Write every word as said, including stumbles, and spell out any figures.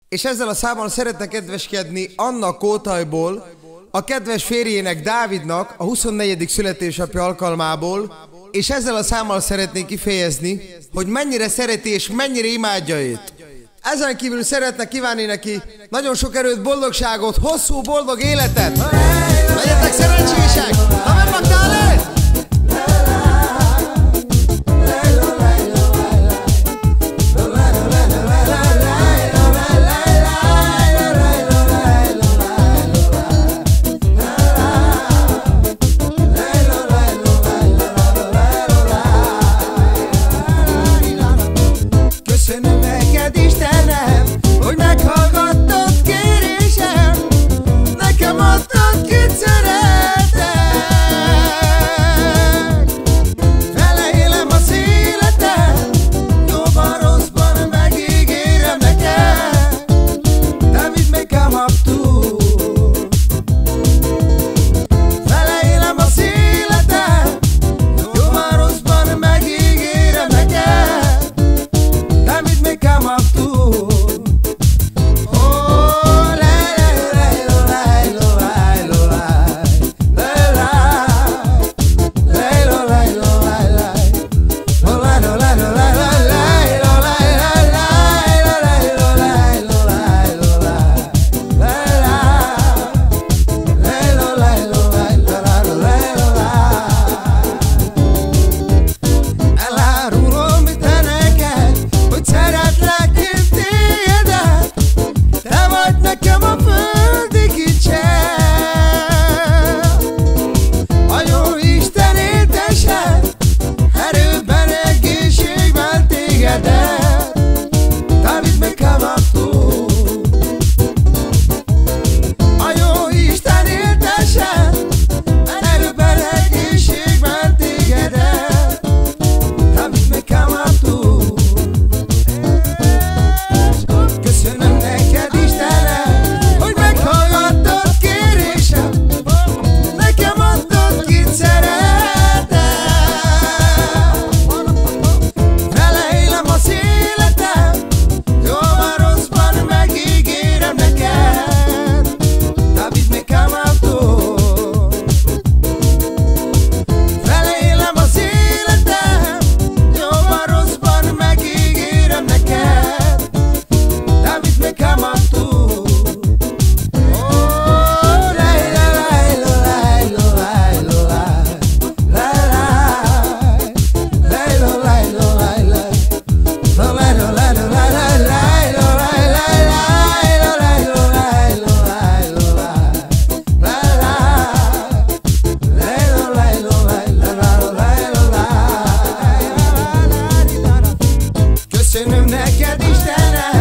És ezzel a számmal szeretne kedveskedni Anna Kótajból, a kedves férjének, Dávidnak a huszonnegyedik születésnapja alkalmából, és ezzel a számmal szeretnék kifejezni, hogy mennyire szereti és mennyire imádja őt. Ezen kívül szeretne kívánni neki nagyon sok erőt, boldogságot, hosszú, boldog életet! Legyetek szerencsések! Ha megmaktál le! Köszönöm neked, Istenem, hogy meghallgattad kérésem, nekem adtad, kit szeretek. Vele élem az életem, jóban, rosszban, megígérem neked. David may come up to. Vele élem az életem, jóban, rosszban, megígérem neked. David may come up to. Oh, la la la la la la la nekem a földi kicsel. A jó Isten éltesen, erőben, egészségben tégedet. David may come up to. A jó Isten éltesen, erőben, egészségben tégedet. David may come up to. Köszönöm neked, Istenem, hogy meghallgattad kérésem, nekem adtad, kit szeretek. Vele élem az életem, jóban, rosszban, megígérem neked. David may come up to. Vele élem az életem, jóban, rosszban, megígérem neked. David may come up to. Oh, la la la la la la la köszönöm neked, Istenem,